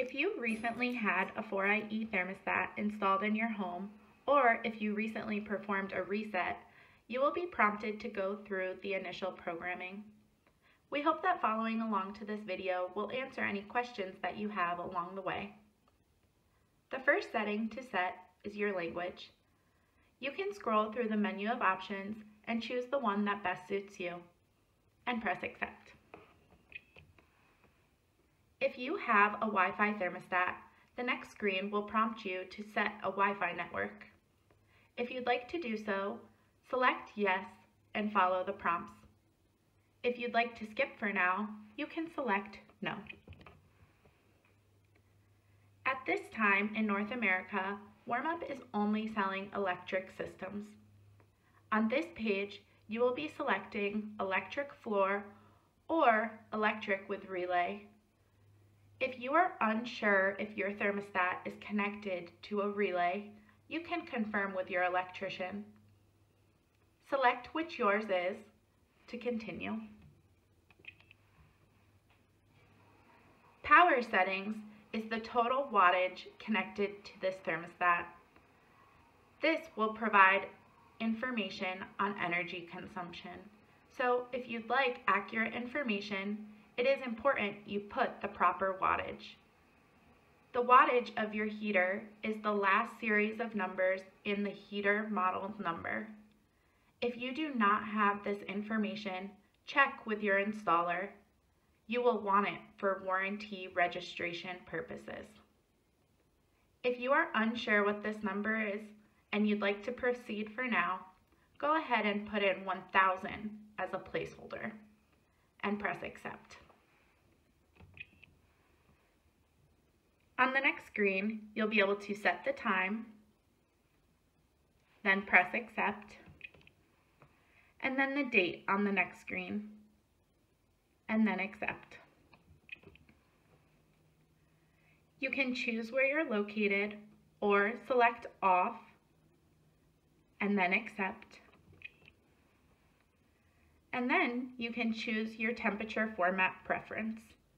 If you recently had a 4IE thermostat installed in your home, or if you recently performed a reset, you will be prompted to go through the initial programming. We hope that following along to this video will answer any questions that you have along the way. The first setting to set is your language. You can scroll through the menu of options and choose the one that best suits you, and press accept. If you have a Wi-Fi thermostat, the next screen will prompt you to set a Wi-Fi network. If you'd like to do so, select Yes and follow the prompts. If you'd like to skip for now, you can select No. At this time in North America, Warmup is only selling electric systems. On this page, you will be selecting electric floor or electric with relay. If you are unsure if your thermostat is connected to a relay, you can confirm with your electrician. Select which yours is to continue. Power settings is the total wattage connected to this thermostat. This will provide information on energy consumption. So if you'd like accurate information, it is important you put the proper wattage. The wattage of your heater is the last series of numbers in the heater model number. If you do not have this information, check with your installer. You will want it for warranty registration purposes. If you are unsure what this number is and you'd like to proceed for now, go ahead and put in 1000 as a placeholder and press accept. On the next screen, you'll be able to set the time, then press accept, and then the date on the next screen, and then accept. You can choose where you're located or select off, and then accept. And then you can choose your temperature format preference.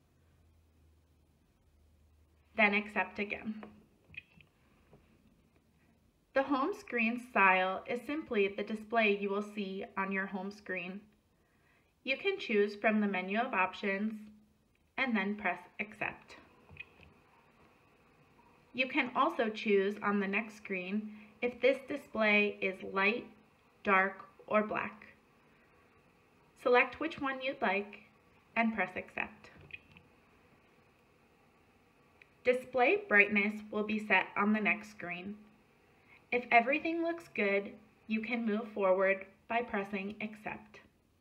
Then accept again. The home screen style is simply the display you will see on your home screen. You can choose from the menu of options and then press accept. You can also choose on the next screen if this display is light, dark, or black. Select which one you'd like and press accept. Display brightness will be set on the next screen. If everything looks good, you can move forward by pressing accept.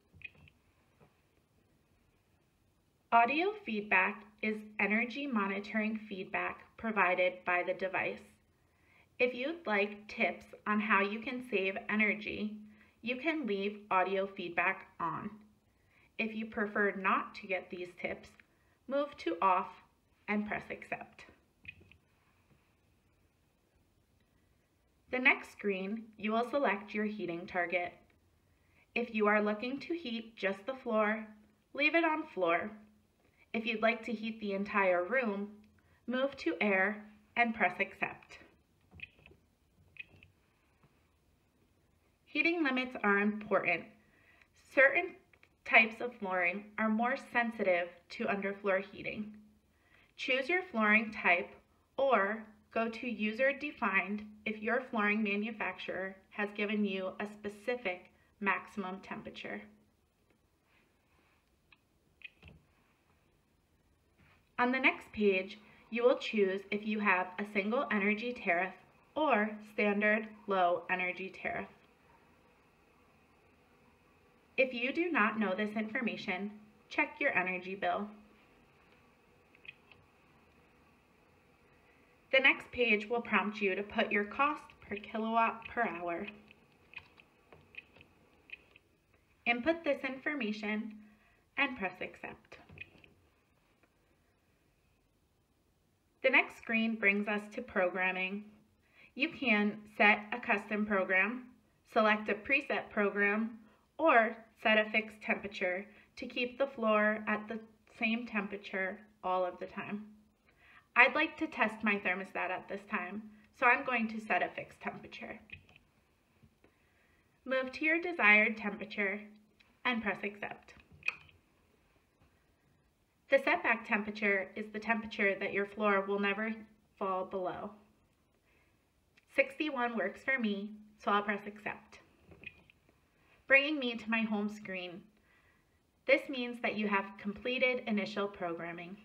Audio feedback is energy monitoring feedback provided by the device. If you'd like tips on how you can save energy, you can leave audio feedback on. If you prefer not to get these tips, move to off and press accept. The next screen, you will select your heating target. If you are looking to heat just the floor, leave it on floor. If you'd like to heat the entire room, move to air and press accept. Heating limits are important. Certain types of flooring are more sensitive to underfloor heating. Choose your flooring type or go to user defined if your flooring manufacturer has given you a specific maximum temperature. On the next page, you will choose if you have a single energy tariff or standard low energy tariff. If you do not know this information, check your energy bill. The next page will prompt you to put your cost per kilowatt per hour. Input this information and press accept. The next screen brings us to programming. You can set a custom program, select a preset program, or set a fixed temperature to keep the floor at the same temperature all of the time. I'd like to test my thermostat at this time, so I'm going to set a fixed temperature. Move to your desired temperature and press accept. The setback temperature is the temperature that your floor will never fall below. 61 works for me, so I'll press accept. Bringing me to my home screen. This means that you have completed initial programming.